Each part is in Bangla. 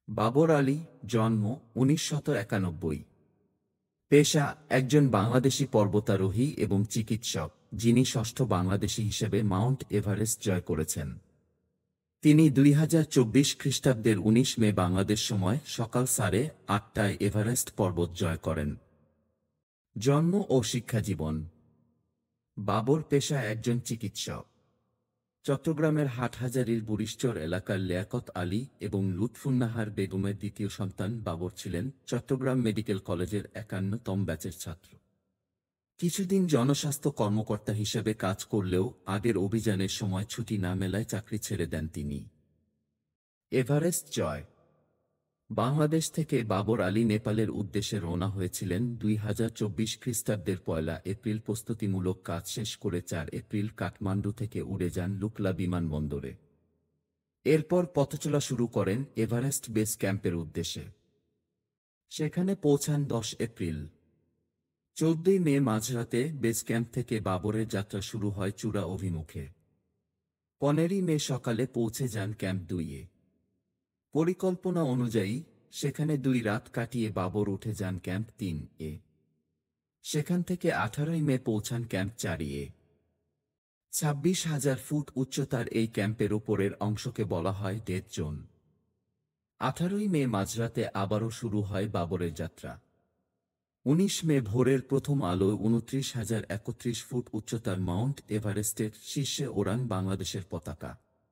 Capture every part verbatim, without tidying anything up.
বাবর আলী, জন্ম উনিশশত একানব্বই। পেশা একজন বাংলাদেশী পর্বতারোহী এবং চিকিৎসক, যিনি ষষ্ঠ বাংলাদেশী হিসেবে মাউন্ট এভারেস্ট জয় করেছেন। তিনি দুই হাজার চব্বিশ খ্রিস্টাব্দের উনিশ মে বাংলাদেশ সময় সকাল সাড়ে আটটায় এভারেস্ট পর্বত জয় করেন। জন্ম ও শিক্ষাজীবন। বাবর পেশা একজন চিকিৎসক। চট্টগ্রামের হাটহাজারীর বুড়িশ্বর এলাকার লিয়াকত আলী এবং লুৎফুন্নাহার বেগমের দ্বিতীয় সন্তান বাবর ছিলেন চট্টগ্রাম মেডিকেল কলেজের একান্নতম ব্যাচের ছাত্র। কিছুদিন জনস্বাস্থ্য কর্মকর্তা হিসেবে কাজ করলেও আগের অভিযানের সময় ছুটি না মেলায় চাকরি ছেড়ে দেন তিনি। এভারেস্ট জয়। বাংলাদেশ থেকে বাবর আলী নেপালের উদ্দেশ্যে রওনা হয়েছিলেন দুই হাজার চব্বিশ খ্রিস্টাব্দের পয়লা এপ্রিল। প্রস্তুতিমূলক কাজ শেষ করে চার এপ্রিল কাঠমান্ডু থেকে উড়ে যান লুকলা বিমানবন্দরে। এরপর পথচলা শুরু করেন এভারেস্ট বেস ক্যাম্পের উদ্দেশ্যে। সেখানে পৌঁছান দশ এপ্রিল। চৌদ্দই মে মাঝরাতে বেস ক্যাম্প থেকে বাবরের যাত্রা শুরু হয় চূড়া অভিমুখে। পনেরোই মে সকালে পৌঁছে যান ক্যাম্প দুইয়ে। পরিকল্পনা অনুযায়ী সেখানে দুই রাত কাটিয়ে বাবর উঠে যান ক্যাম্প তিন এ। সেখান থেকে আঠারোই মে পৌঁছান ক্যাম্প চার এ। ছাব্বিশ হাজার ফুট উচ্চতার এই ক্যাম্পের ওপরের অংশকে বলা হয় ডেথ জোন। আঠারোই মে মাঝরাতে আবারও শুরু হয় বাবরের যাত্রা। উনিশ মে ভোরের প্রথম আলোয় উনত্রিশ হাজার একত্রিশ ফুট উচ্চতার মাউন্ট এভারেস্টের শীর্ষে ওড়ান বাংলাদেশের পতাকা।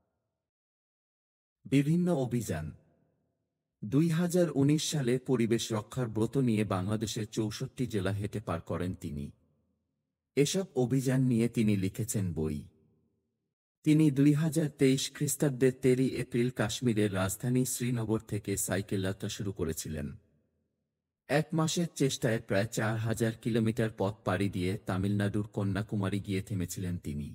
বিভিন্ন অভিযান। দুই হাজার উনিশ সালে পরিবেশ রক্ষার ব্রত নিয়ে বাংলাদেশের চৌষট্টি জেলা হেঁটে পার করেন তিনি। এসব অভিযান নিয়ে তিনি লিখেছেন বই। তিনি দুই হাজার তেইশ খ্রিস্টাব্দের তেরোই এপ্রিল কাশ্মীরের রাজধানী শ্রীনগর থেকে সাইকেল যাত্রা শুরু করেছিলেন। এক মাসের চেষ্টায় প্রায় চার হাজার কিলোমিটার পথ পাড়ি দিয়ে তামিলনাড়ুর কন্যাকুমারী গিয়ে থেমেছিলেন তিনি।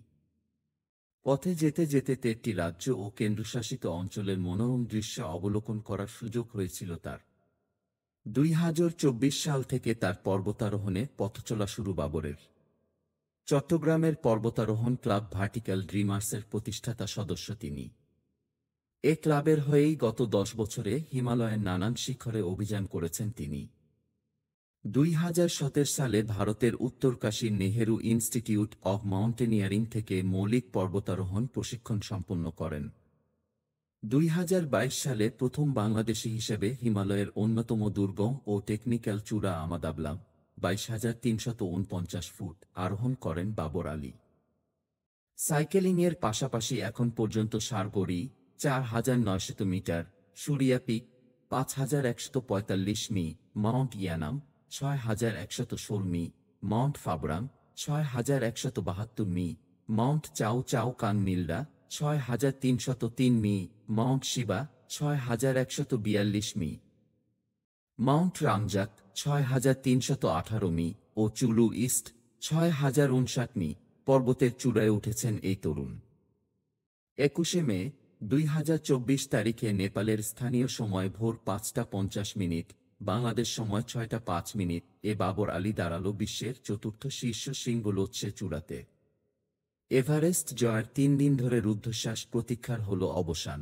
পথে যেতে যেতে তেরটি রাজ্য ও কেন্দ্রশাসিত অঞ্চলের মনোরম দৃশ্য অবলোকন করার সুযোগ হয়েছিল তার। দুই হাজার চব্বিশ সাল থেকে তার পর্বতারোহণে পথচলা শুরু বাবরের। চট্টগ্রামের পর্বতারোহণ ক্লাব ভার্টিক্যাল ড্রিমার্সের প্রতিষ্ঠাতা সদস্য তিনি। এ ক্লাবের হয়েই গত দশ বছরে হিমালয়ের নানান শিখরে অভিযান করেছেন তিনি। দুই হাজার সতেরো সালে ভারতের উত্তরকাশীর নেহেরু ইনস্টিটিউট অব মাউন্টেনিয়ারিং থেকে মৌলিক পর্বতারোহণ প্রশিক্ষণ সম্পন্ন করেন। দুই হাজার বাইশ সালে প্রথম বাংলাদেশী হিসেবে হিমালয়ের অন্যতম দুর্গম ও টেকনিক্যাল চূড়া আমাদাবলা বাইশ হাজার তিনশত উনপঞ্চাশ ফুট আরোহণ করেন বাবর আলী। সাইকেলিংয়ের পাশাপাশি এখন পর্যন্ত সারগড়ি চার হাজার নয়শত মিটার, সুরিয়া পিক পাঁচ হাজার একশত পঁয়তাল্লিশ মি, মাউন্ট ইয়ানাম ছয় হাজার একশত ষোল মি, মাউন্ট ফাবরাং ছয় হাজার একশত বাহাত্তর মি, মাউন্ট চাও চাও কাং নিল্ডা ছয় হাজার তিনশত তিন মি, মাউন্ট শিবা ছয় হাজার একশত বিয়াল্লিশ মি, মাউন্ট রামজাক ছয় হাজার তিনশত আঠারো মি ও চুলু ইস্ট ছয় হাজার উনষাট মি পর্বতের চূড়ায় উঠেছেন এই তরুণ। একুশে মে দুই হাজার চব্বিশ তারিখে নেপালের স্থানীয় সময় ভোর পাঁচটা পঞ্চাশ মিনিট, বাংলাদেশ সময় ছয়টা পাঁচ মিনিট এ বাবর আলী দাঁড়ালো বিশ্বের চতুর্থ শীর্ষ শৃঙ্গ লোৎসে চূড়াতে। এভারেস্ট জয়ের তিন দিন ধরে রুদ্ধশ্বাস প্রতীক্ষার হল অবসান।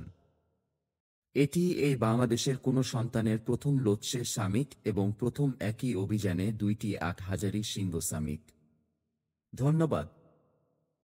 এটি এই বাংলাদেশের কোনো সন্তানের প্রথম লোৎসে সামিট এবং প্রথম একই অভিযানে দুইটি আট হাজারি শৃঙ্গ সামিট। ধন্যবাদ।